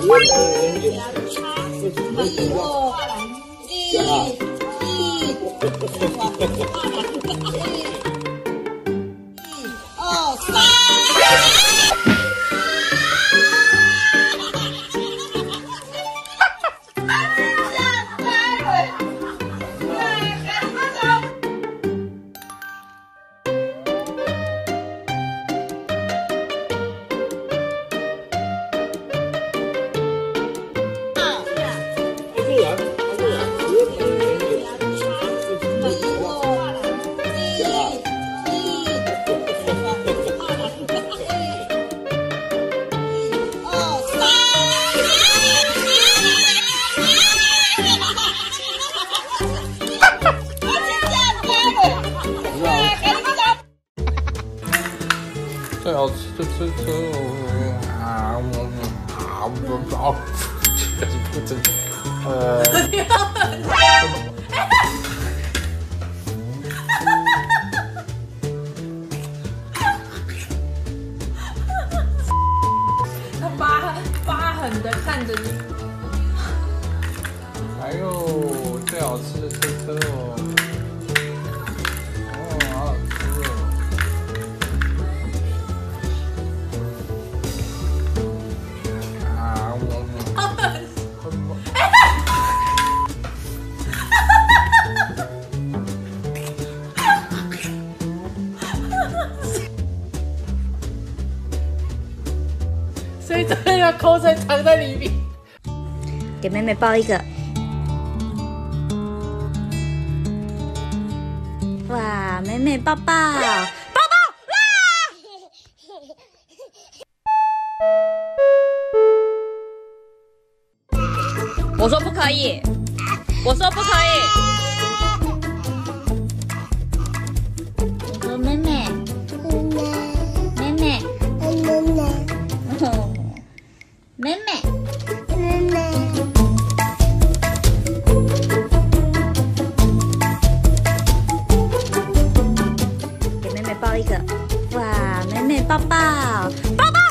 最好吃的车啊！ 他疤痕的看着你。 哎呦，最好吃的车哦！哦，好好吃哦！啊， 所以这个口水藏在里面。 给妹妹抱一个。哇，妹妹抱抱，抱抱！我说不可以，我说不可以。我说妹妹，妹妹，妹妹。给妹妹抱一个，哇，妹妹抱抱，抱抱！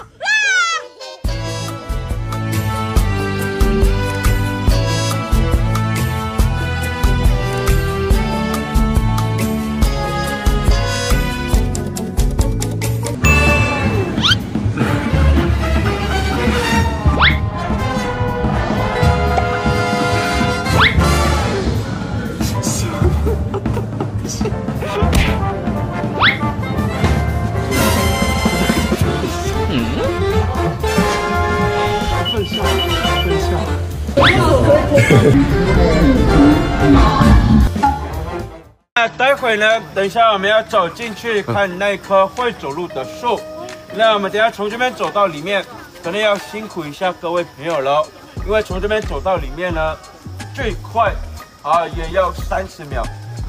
待会呢，等一下我们要走进去看那棵会走路的树。那我们等一下从这边走到里面，可能要辛苦一下各位朋友了，因为从这边走到里面呢，最快也要30秒。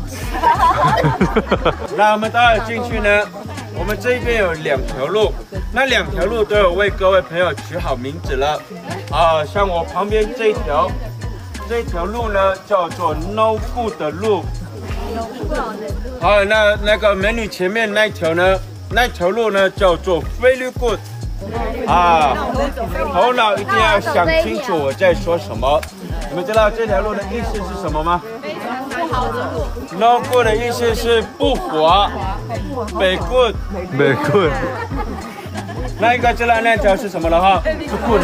那我们待会进去呢，我们这边有2条路，那2条路都有为各位朋友取好名字了。像我旁边这一条路呢叫做 No Good 的路。那个美女前面那条路呢叫做 Very Good。头脑一定要想清楚我在说什么。你们知道这条路的意思是什么吗？不好的路。No Good 的意思是不滑。Very Good。那应该知道那条是什么了哈？是 Good。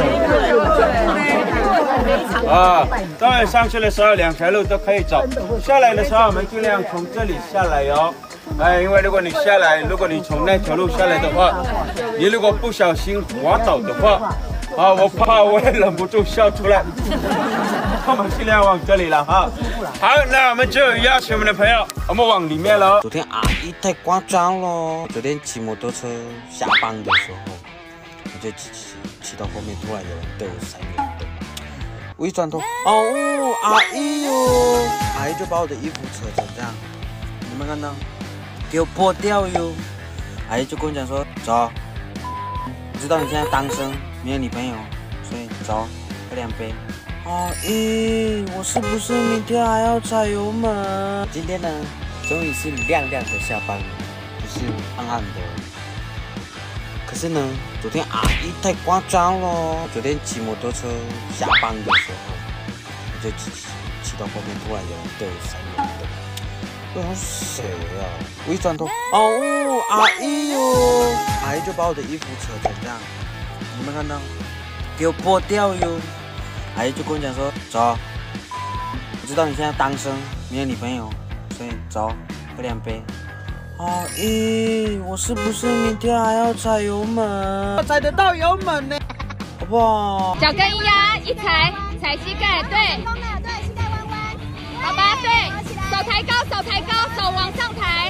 当然上去的时候2条路都可以走，下来的时候我们尽量从这里下来哦。因为如果你从那条路下来的话，你如果不小心滑倒的话，我怕我也忍不住笑出来。我们尽量往这里了哈。好，那我们就邀请我们的朋友，我们往里面了。 昨天阿姨太夸张了，昨天骑摩托车下班的时候，我就骑到后面，突然有人对我闪眼灯，我一转头，哦，阿姨哟，阿姨就把我的衣服扯成这样，你们看到？给我剥掉哟！阿姨就跟我讲说，走，我知道你现在单身，没有女朋友，所以走，喝2杯。阿姨，我是不是明天还要踩油门？今天呢，终于是亮亮的下班了，不是暗暗的。可可是呢，昨天阿姨太夸张了。昨天骑摩托车下班的时候，我就骑到后面，突然有人对我闪亮灯。我想谁啊？我一转头，哦，阿姨哟！阿姨就把我的衣服扯成这样，你们看到？给我剥掉哟！阿姨就跟我讲说，走，我知道你现在单身，没有女朋友，所以走，喝2杯。阿姨，我是不是明天还要踩油门？踩得到油门呢，好不好？ 脚跟一压，一踩，踩膝盖，对。对，膝盖弯弯。好吧，对，手抬高，手抬高，手往上抬。